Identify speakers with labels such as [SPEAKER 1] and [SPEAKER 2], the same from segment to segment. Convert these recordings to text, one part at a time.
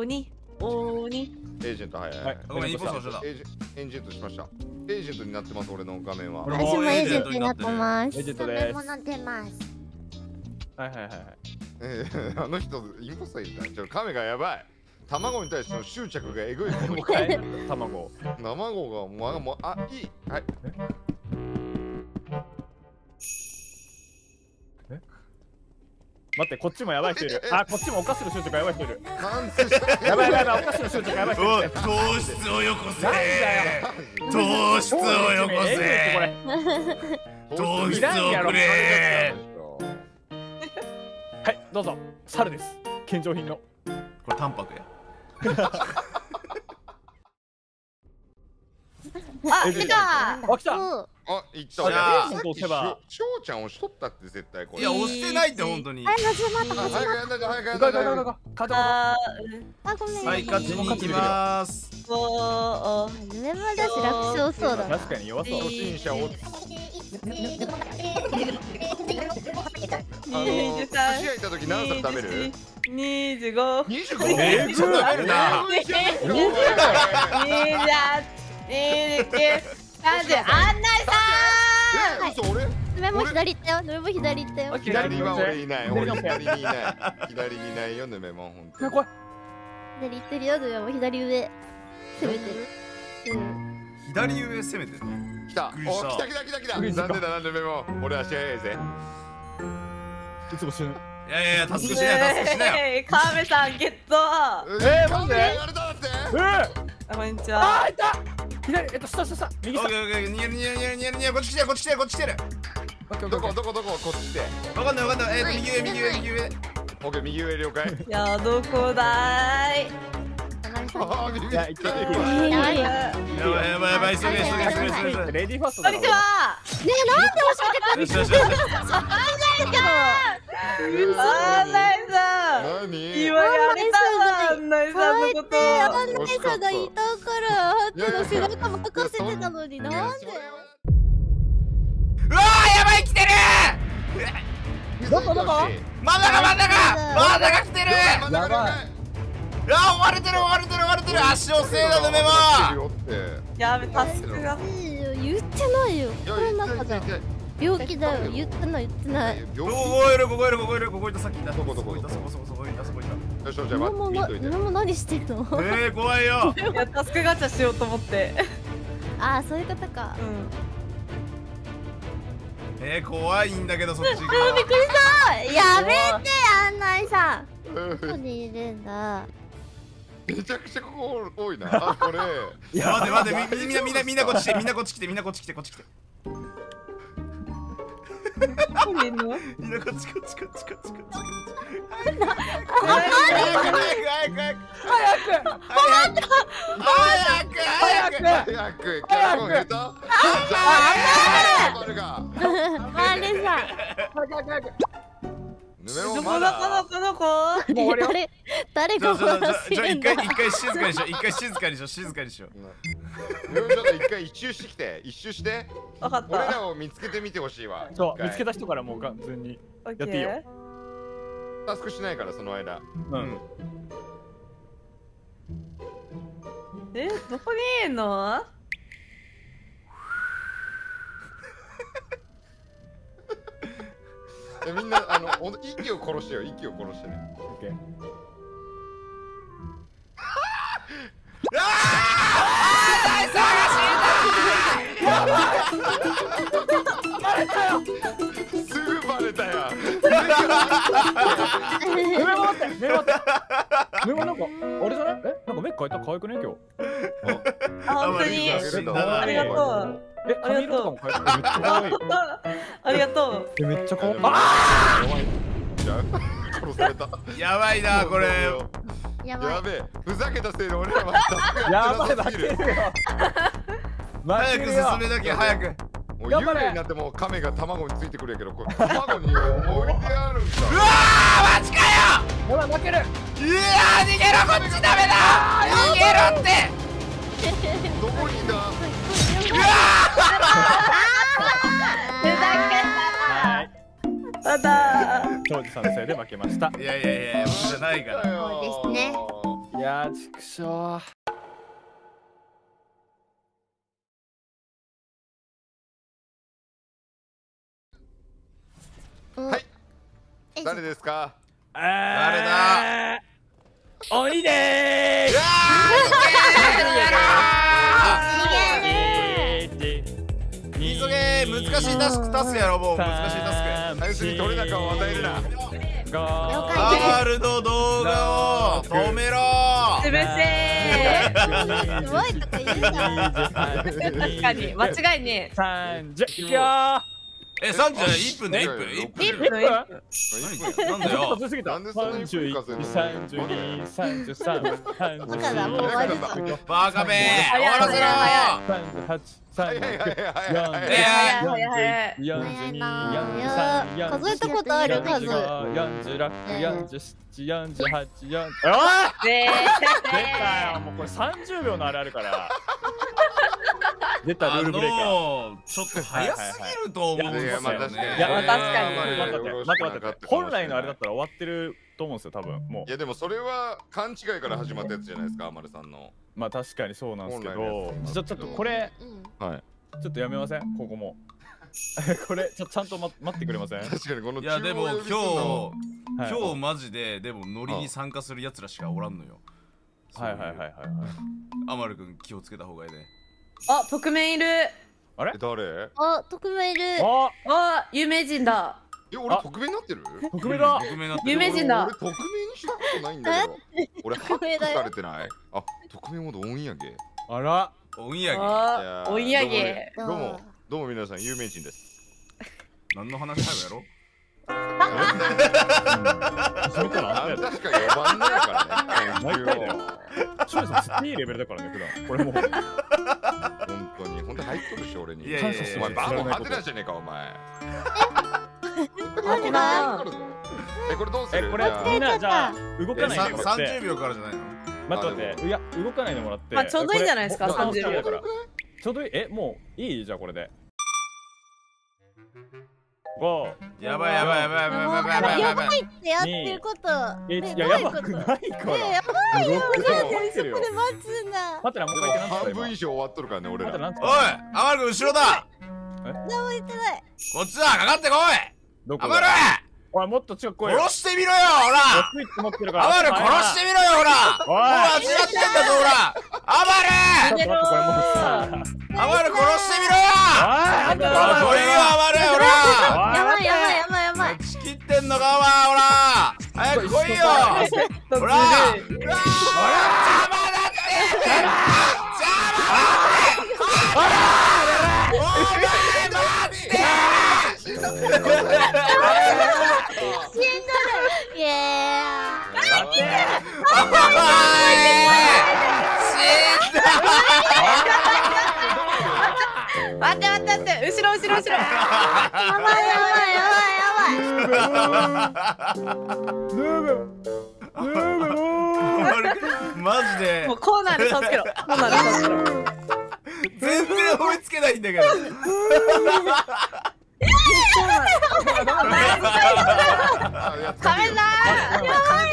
[SPEAKER 1] 鬼。
[SPEAKER 2] エージェント、はい。
[SPEAKER 3] ごめん、インポスターしてた。
[SPEAKER 2] エージェントしました。エージェントになってます、俺の画面は。
[SPEAKER 4] 私もエージェントになってます。
[SPEAKER 5] エージェントです。
[SPEAKER 4] メモなってます。
[SPEAKER 5] はいはいはい。
[SPEAKER 2] あの人、インポスターいるから、亀がやばい。卵に対しての執着がえぐい。
[SPEAKER 5] もう一回卵。
[SPEAKER 2] 卵がもう、あ、いい。はい。
[SPEAKER 5] 待って、こっちもやばい人いる。あ、こっちもお菓子の執着やばい人いる。
[SPEAKER 2] や
[SPEAKER 5] ばい、お菓子の執着やばい人いる。
[SPEAKER 3] 糖質をよこせ。
[SPEAKER 5] 糖
[SPEAKER 3] 質をよこせ。糖質をくれ。
[SPEAKER 5] はい、どうぞ。猿です。献上品の。
[SPEAKER 3] これタンパクや。
[SPEAKER 1] あ、来た。
[SPEAKER 5] あ、来た。
[SPEAKER 2] あ、いった。
[SPEAKER 3] じゃあ
[SPEAKER 2] さっきしょうちゃん押しとったって絶対これ。
[SPEAKER 3] いや、押してないって本当に。
[SPEAKER 4] はい、始まった。
[SPEAKER 2] 早くやんなきゃ、早くやん
[SPEAKER 5] 行こう
[SPEAKER 2] なきゃ。
[SPEAKER 5] 行こう行こう。
[SPEAKER 1] あ
[SPEAKER 4] ごめん。
[SPEAKER 3] はい、勝ちに行きます。
[SPEAKER 4] ルメマだし楽勝そうだな。
[SPEAKER 5] 確かに弱そう。
[SPEAKER 2] 初心者を。寿司屋行った時何皿食べる
[SPEAKER 1] ？25。
[SPEAKER 2] 25？
[SPEAKER 3] めっちゃ食べるな。
[SPEAKER 1] 案内さ
[SPEAKER 2] 嘘、俺？
[SPEAKER 4] ルメも左行ったよ。ルメも左行ったよ。
[SPEAKER 2] 左は俺いない。俺左にいない。左にいないよ、ヌメモン、ほんと。
[SPEAKER 5] 怖い。
[SPEAKER 4] 左行ってるよ。ルメも左上。攻めてる。
[SPEAKER 3] 左上攻めてる。
[SPEAKER 2] 来た。お、来た。残念だな、ヌメモン。俺足早いぜ。
[SPEAKER 5] いつも死ぬ。
[SPEAKER 3] いや、タスクしないよ。
[SPEAKER 1] カメさんゲット。
[SPEAKER 5] マジで？
[SPEAKER 2] やれただって？
[SPEAKER 1] こんにちは。
[SPEAKER 5] あ、いた。左、下。右下。
[SPEAKER 3] 逃げる。こっち来てる。
[SPEAKER 2] どここっち来て。
[SPEAKER 3] わかんない。右上。
[SPEAKER 2] オッケー、右上了解。
[SPEAKER 1] いや、どこだい？
[SPEAKER 5] いや、行って
[SPEAKER 3] やばい、急げ。
[SPEAKER 5] レディーファーストだろ。
[SPEAKER 1] こんにちは。
[SPEAKER 4] ねえ、なんで教えてくれるの？
[SPEAKER 1] 案内さん。
[SPEAKER 2] 何？
[SPEAKER 1] 今やれたわ、案内さんのこと。
[SPEAKER 4] 案内さんがいたからハットの背中も任せてたのになんで？
[SPEAKER 3] うわー、やばい、来てる。
[SPEAKER 5] どこ？
[SPEAKER 3] 真ん中来てる。
[SPEAKER 5] やばい。
[SPEAKER 3] 追われてる。足をせいだ、ヌメモ。
[SPEAKER 1] やべ、タスクが。
[SPEAKER 4] 言ってないよ。この中だ。病気だよ。言ってない。
[SPEAKER 3] ここいた、さっきいた。そこいた。
[SPEAKER 2] よし、じゃあ
[SPEAKER 4] 今も
[SPEAKER 2] 待っといて。
[SPEAKER 4] 今も何してんの？
[SPEAKER 3] 怖いよ。
[SPEAKER 1] いや、タスクガチャしようと思って。
[SPEAKER 4] ああ、そういうことか。
[SPEAKER 3] 怖いんだけど、そっちが。
[SPEAKER 4] びっくりした。やめて、案内さん。どこにいるんだ。
[SPEAKER 2] めちゃくちゃここ多いな。あ、これ。
[SPEAKER 3] いや、待って、みんなこっち来て。みんなこっち来て。
[SPEAKER 1] どこにいるの？
[SPEAKER 3] みんなこっち。
[SPEAKER 2] 早く。キャラコン下手。
[SPEAKER 4] マリさん。
[SPEAKER 1] どこ？
[SPEAKER 4] 誰が
[SPEAKER 3] 一回静かにしよう。
[SPEAKER 2] ちょっと一回一周して
[SPEAKER 1] わかった。
[SPEAKER 2] 俺らを見つけてみてほしいわ。
[SPEAKER 5] そう、見つけた人からもう完全にやっていいよ。
[SPEAKER 2] タスクしないからその間。
[SPEAKER 1] どこにいるの？
[SPEAKER 2] みんな息を殺してよ。息を殺してね。
[SPEAKER 5] オッケー。
[SPEAKER 2] すぐバレたよ。
[SPEAKER 5] メモなんかあれじゃない？なんかメッカ可愛くね今日。
[SPEAKER 1] 本当に。ありがとう。
[SPEAKER 5] 髪色とかも変えてめっちゃ可愛い。
[SPEAKER 1] ありがとう。
[SPEAKER 5] めっちゃ可愛い。
[SPEAKER 2] 殺された。
[SPEAKER 3] やばいなこれ。
[SPEAKER 4] やばい。
[SPEAKER 2] やべえ。ふざけたせいで俺らは
[SPEAKER 5] やばい負けるよ。
[SPEAKER 3] 早く進めなきゃ早く。
[SPEAKER 2] もう幽霊になっても亀が卵についてくるやけど、これ卵に置いてあるんだ。
[SPEAKER 3] うわーマジかよ。
[SPEAKER 5] やばい負ける。
[SPEAKER 3] いやー逃げろ、こっちダメだ。逃げろって。
[SPEAKER 2] どこにいた？
[SPEAKER 3] うわ
[SPEAKER 1] ふざけたな。ただ。
[SPEAKER 5] 庄司さんのせいで負けました。
[SPEAKER 3] いや僕じゃないから。
[SPEAKER 4] そうですね。
[SPEAKER 5] いやー、ちくしょ
[SPEAKER 2] はい誰ですか？
[SPEAKER 5] ー。
[SPEAKER 3] 誰だ？
[SPEAKER 5] 鬼でーす。
[SPEAKER 3] 急げ、難しいタスクやろ、もう難しいタスク。
[SPEAKER 2] 最初に取れ高を与えるな。
[SPEAKER 4] 了解
[SPEAKER 3] アールの動画を止めろ。
[SPEAKER 1] 潰せ
[SPEAKER 4] すごいとか言うな。
[SPEAKER 1] ー。確かに間違いね
[SPEAKER 5] 30。いくよー。
[SPEAKER 3] 31分で1分1分。
[SPEAKER 1] 1分
[SPEAKER 3] なんだ
[SPEAKER 5] ちょっ
[SPEAKER 3] よ
[SPEAKER 5] と。過ぎた。
[SPEAKER 2] なんでそんなに
[SPEAKER 5] 31、32、33、
[SPEAKER 4] だからもう終わるぞ。
[SPEAKER 3] バカめ終わらせろ。
[SPEAKER 5] 38、
[SPEAKER 2] はいはいはいはい
[SPEAKER 5] 39、
[SPEAKER 1] 早い
[SPEAKER 5] 42、43、
[SPEAKER 4] 数えたことある数。
[SPEAKER 5] 46、47、48、4。おい！
[SPEAKER 1] ね
[SPEAKER 5] 出たよ。もうこれ30秒のあれあるから。出たルールブレイカー。
[SPEAKER 3] ちょっと早すぎると思うんですよね。
[SPEAKER 5] いや
[SPEAKER 1] 確かに
[SPEAKER 5] 待って本来のあれだったら終わってると思うんですよ多分もう。
[SPEAKER 2] いやでもそれは勘違いから始まったやつじゃないですか、アマルさんの。
[SPEAKER 5] まあ確かにそうなんですけ
[SPEAKER 2] 本来の
[SPEAKER 5] ど、
[SPEAKER 2] やつ
[SPEAKER 5] ちょっとこれ
[SPEAKER 2] はい
[SPEAKER 5] ちょっとやめませんここも。これちゃんと待ってくれません？
[SPEAKER 2] 確かにこの
[SPEAKER 3] いやでも
[SPEAKER 2] 中央呼びすんの
[SPEAKER 3] 今日マジででもノリに参加するやつらしかおらんのよ。
[SPEAKER 5] はいはいはいはい。
[SPEAKER 3] アマル君気をつけた方がいいね。
[SPEAKER 1] あ、匿名いる。
[SPEAKER 5] あれ？
[SPEAKER 2] 誰？
[SPEAKER 4] あ、匿名いる。
[SPEAKER 5] あ、
[SPEAKER 1] あ、有名人だ。
[SPEAKER 2] 俺匿名になってる？
[SPEAKER 5] 匿名だ。
[SPEAKER 3] 匿名になってる。
[SPEAKER 1] 有名人だ
[SPEAKER 2] 俺匿名にしたことないんだけど。俺ハックされてない？あ、匿名モードオンやげ。
[SPEAKER 5] あら。
[SPEAKER 3] おんやげ。
[SPEAKER 1] あ、おいやげ。
[SPEAKER 2] どうも皆さん有名人です。
[SPEAKER 3] 何の話最後やろ？
[SPEAKER 5] それから
[SPEAKER 2] あんたしか呼ばんないからね。
[SPEAKER 5] 毎回だよ。ショイさん釣っていいレベルだからね普段。これもう。
[SPEAKER 2] 本当に入っとるし俺に。
[SPEAKER 3] いやいやいや
[SPEAKER 2] お前バーモンハテナじゃねえかお前。
[SPEAKER 1] ハテナ。
[SPEAKER 2] これどうする？
[SPEAKER 5] これみんなじゃあ動かないでもらって
[SPEAKER 3] 30秒からじゃないの？
[SPEAKER 5] 待っていや動かないでもらって。
[SPEAKER 1] まあちょうどいいんじゃないですか30秒
[SPEAKER 5] だからちょうどいい。もういいじゃあこれで5。
[SPEAKER 3] やばいやばいやばいやばいやばいやばいやばい。
[SPEAKER 4] ってやってること。
[SPEAKER 5] いややばくないから。
[SPEAKER 4] やばいよ。
[SPEAKER 5] なんでそこで
[SPEAKER 4] 待つんだ。
[SPEAKER 5] 待ってなもう一回言って
[SPEAKER 2] 半分以上終わっとるからね俺ら。
[SPEAKER 3] おい、アマル君後ろだ。
[SPEAKER 4] 何も言ってない。
[SPEAKER 3] こっちだ、かかってこい。アマル。
[SPEAKER 5] おいもっと近く来いよ。
[SPEAKER 3] 殺してみろよ、ほら。
[SPEAKER 5] スイッチ持ってるから。
[SPEAKER 3] アマル殺してみろよ、ほら。もう間違ってんだぞ、ほら。アマル。
[SPEAKER 5] ちょっと待ってこれもうさ。
[SPEAKER 3] アマル殺してみろよ。
[SPEAKER 5] あんた
[SPEAKER 3] 来いよ、アマル、ほら。
[SPEAKER 4] やばいやばいやばいやばい。
[SPEAKER 3] 仕切ってんのか、ほら。早く来いよ。ほら。ほら。邪魔だって。邪魔だって。ほら。お前待って。
[SPEAKER 4] 死んどる。イエーイ。
[SPEAKER 1] 待って待って待って、後ろ後ろ後ろ。
[SPEAKER 4] やばいやばいやばいやばい。
[SPEAKER 3] マジで
[SPEAKER 1] もうコーナーで差をつけろ。コーナーで差をつけろ。
[SPEAKER 3] 全然追いつけないんだけど。
[SPEAKER 1] カメだー。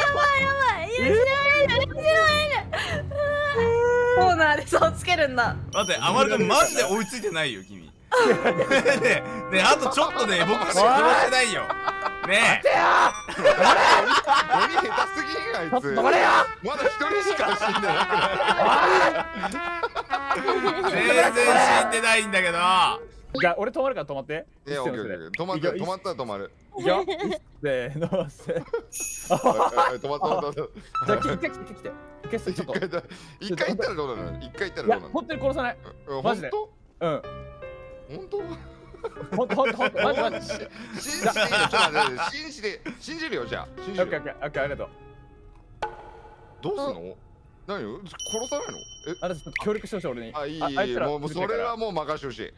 [SPEAKER 1] コーナーで差をつけるんだ。
[SPEAKER 3] 待って、アマル君マジで追いついてないよ、君。ねえ、あとちょっとで僕しか殺してないよ。ねえ。
[SPEAKER 2] 鬼下手すぎんあいつ。まだ一人しか死んでない。
[SPEAKER 3] 全然死んでないんだけど。
[SPEAKER 5] じゃあ俺止まるから止まって。
[SPEAKER 2] いやオッケーオッケー。止まったら止まる。
[SPEAKER 5] いくよ。せーのせ。
[SPEAKER 2] 止まった。
[SPEAKER 5] じゃあ来て。ちょっと。
[SPEAKER 2] 一回行ったらどうなの？一回行ったらどう
[SPEAKER 5] いや
[SPEAKER 2] なの？
[SPEAKER 5] 本当に殺さない。マジで。うん
[SPEAKER 2] 本当？
[SPEAKER 5] ほんとマジ
[SPEAKER 2] 信じるよじゃあ。
[SPEAKER 5] オッケーありがとう。
[SPEAKER 2] どうすんの？何よ？殺さないの？
[SPEAKER 5] あれちょっと協力してほしい俺に。
[SPEAKER 2] あいいもうそれはもう任してほしい。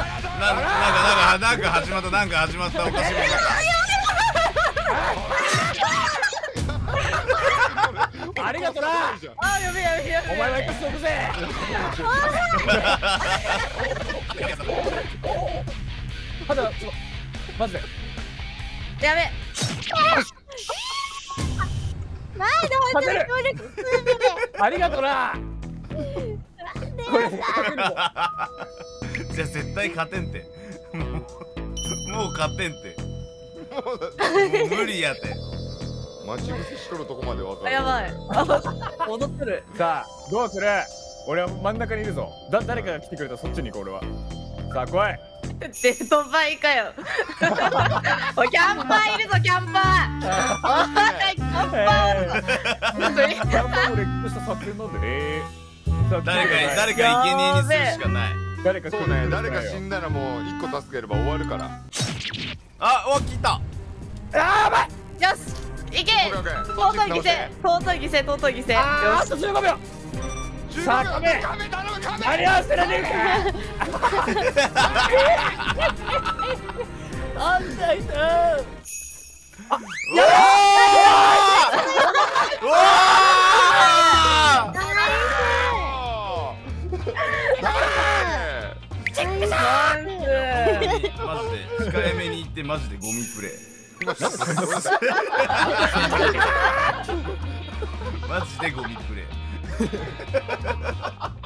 [SPEAKER 3] なんか始まったおかしいもん
[SPEAKER 5] ありがとな。
[SPEAKER 1] あ、やべえ。
[SPEAKER 5] お前は一発置くぜ。まだマジで。
[SPEAKER 1] やべえ。
[SPEAKER 4] 前でほ
[SPEAKER 5] 勝てる。ありがとな。これ勝てるぞ。
[SPEAKER 3] じゃあ絶対勝てんて。もう勝てんて。もう無理やて。
[SPEAKER 2] 待ち伏せしとるとこまでわかる。
[SPEAKER 1] やばい。戻ってる。
[SPEAKER 5] さあどうする？俺は真ん中にいるぞ。誰かが来てくれたらそっちに行こう俺は。さあ来い。
[SPEAKER 1] デートバイかよ。おいキャンパーいるぞキャンパー。おいキャンパーおるぞ。
[SPEAKER 5] キャンパーもれっきとした作戦なんでね。さあ
[SPEAKER 3] 誰か生贄にするしかない。
[SPEAKER 5] 誰か来て
[SPEAKER 2] そうね、誰か死んだらもう一個助ければ終わるから。
[SPEAKER 3] あ、お、来た。
[SPEAKER 5] やばい。
[SPEAKER 1] よしいけ。尊い犠牲尊い犠牲。
[SPEAKER 5] あと15秒。さあ亀何をしてるねんか。あんたいた。
[SPEAKER 3] うわー。うわー。マジで控えめに言ってマジでゴミプレイ。マジでゴミプレイ。